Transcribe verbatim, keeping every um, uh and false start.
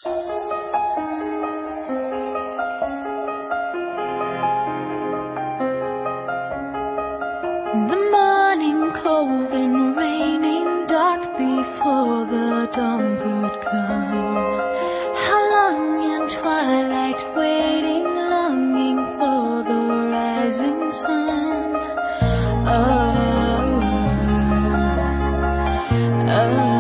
The morning cold and raining, dark before the dawn could come. How long in twilight waiting, longing for the rising sun. Oh, oh.